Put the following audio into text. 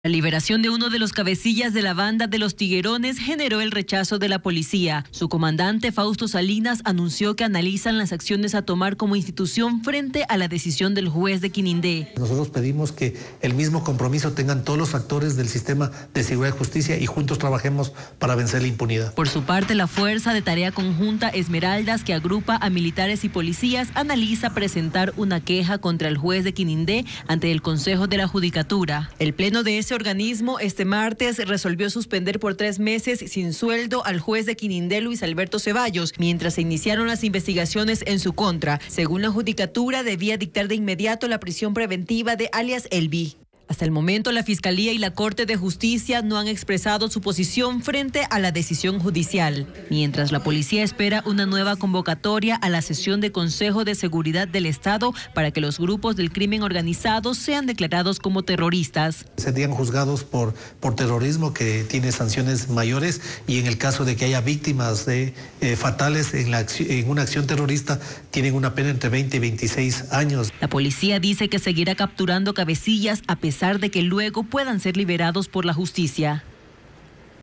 La liberación de uno de los cabecillas de la banda de los Tiguerones generó el rechazo de la policía. Su comandante, Fausto Salinas, anunció que analizan las acciones a tomar como institución frente a la decisión del juez de Quinindé. Nosotros pedimos que el mismo compromiso tengan todos los actores del sistema de seguridad y justicia y juntos trabajemos para vencer la impunidad. Por su parte, la Fuerza de Tarea Conjunta Esmeraldas, que agrupa a militares y policías, analiza presentar una queja contra el juez de Quinindé ante el Consejo de la Judicatura. El pleno de ese organismo este martes resolvió suspender por 3 meses sin sueldo al juez de Quinindé, Luis Alberto Ceballos, mientras se iniciaron las investigaciones en su contra. Según la Judicatura, debía dictar de inmediato la prisión preventiva de alias Elvi. Hasta el momento, la Fiscalía y la Corte de Justicia no han expresado su posición frente a la decisión judicial, mientras la policía espera una nueva convocatoria a la sesión de Consejo de Seguridad del Estado para que los grupos del crimen organizado sean declarados como terroristas. Serían juzgados por terrorismo, que tiene sanciones mayores, y en el caso de que haya víctimas fatales en una acción terrorista, tienen una pena entre 20 y 26 años. La policía dice que seguirá capturando cabecillas a pesar de que luego puedan ser liberados por la justicia.